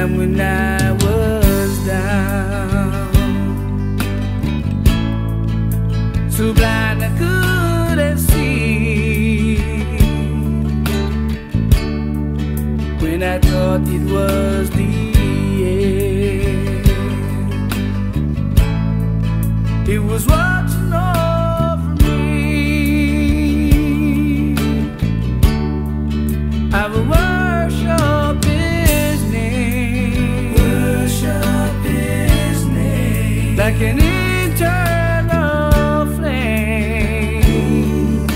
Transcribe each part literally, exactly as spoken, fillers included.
time when I was down, so blind I couldn't see, when I thought it was the end. It was watching over me. I will worship His name, worship His name, like an eternal flame.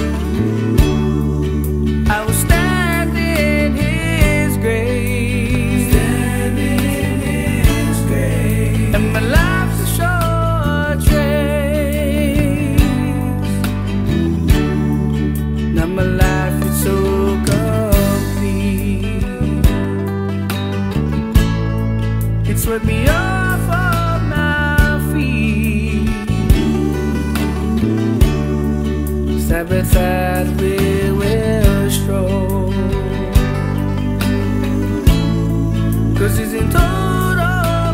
I will stand in His grace, stand in His grace, and my life's a short trace. Now my life is so complete. It swept me off of my feet. Side by side we will stroll, 'cause He's in total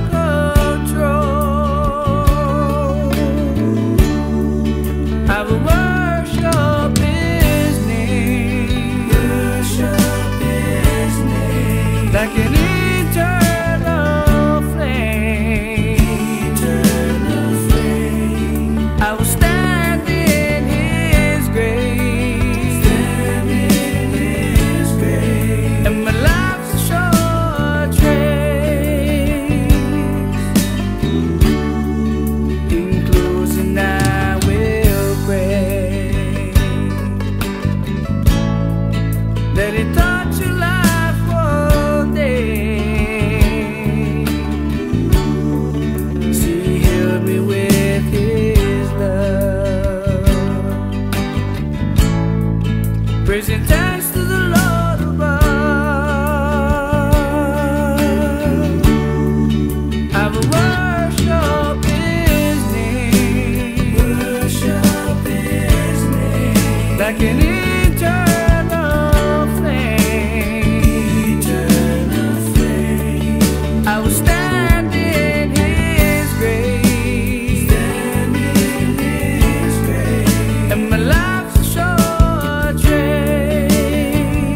control. I will worship His name, worship His name, like an eternal flame, eternal flame. I will stand in His grace, stand in His grace, and my life's a short trace. In closing I will pray, let it touch your life one day. See, heal me with His love, praising thanks to the Lord above. I will worship His name, worship His name, like an eternal flame, eternal flame. I will stand in His grace, stand in His grace, and my life's a short trace.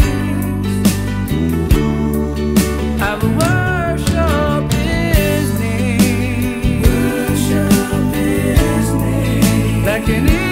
I will worship His name, worship His name, like an